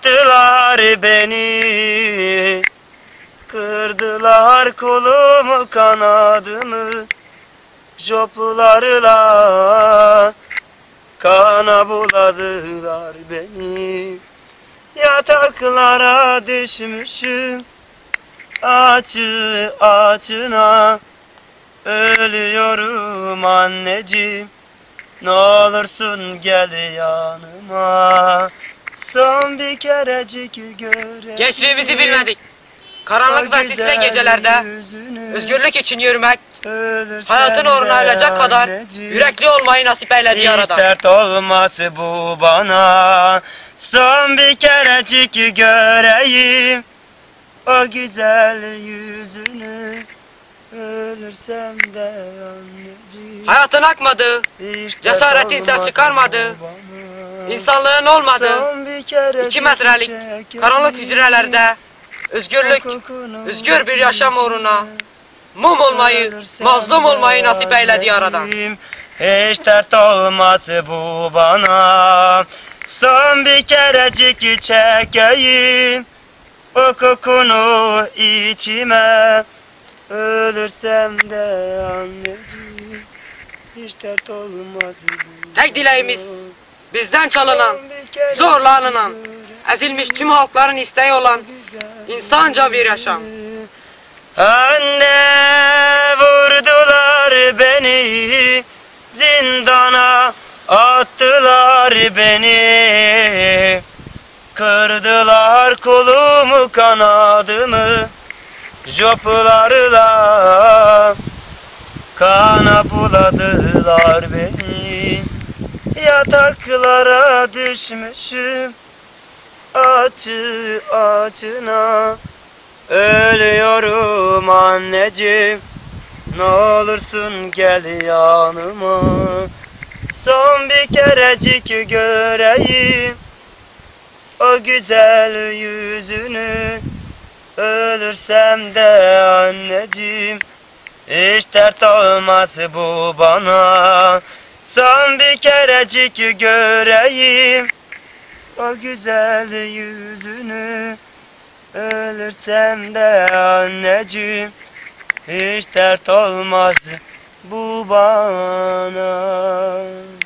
attılar beni. Kırdılar kolumu kanadımı, joplarla kana buladılar beni. Yataklara düşmüşüm, acı acına ölüyorum anneciğim. Ne olursun gel yanıma, son bir kerecik göreyim. Gençliğimizi bilmedik. Karanlık ve sisli gecelerde özgürlük için yürümek, hayatın uğruna ölecek kadar yürekli olmayı nasip eyledi Yaradan. Hiç dert olmaz bu bana, son bir kerecik göreyim o güzel yüzünü. Ölürsem de anneciğim. Hayatın akmadı, cesaretin ses çıkarmadı, insanlığın olmadı. 2 metrelik karanlık hücrelerde özgürlük, özgür bir yaşam uğruna mum olmayı, mazlum olmayı nasip eyledi Yaradan. Hiç dert olmaz bu bana, son bir kerecik çekeyim o kokunu içime. Ölürsem de anneciğim, hiç dert olmaz bu. Tek dileğimiz bizden çalınan, zorla alınan, ezilmiş tüm halkların isteği olan insanca bir yaşam. Anne, vurdular beni, zindana attılar beni. Kırdılar kolumu kanadımı, joplarla kana buladılar beni. Yataklara düşmüşüm, acı acına ölüyorum anneciğim. Ne olursun gel yanıma, son bir kerecik göreyim o güzel yüzünü. Ölürsem de anneciğim, hiç dert olmaz bu bana, son bir kerecik göreyim o güzel yüzünü. Ölürsem de anneciğim, hiç dert olmaz bu bana.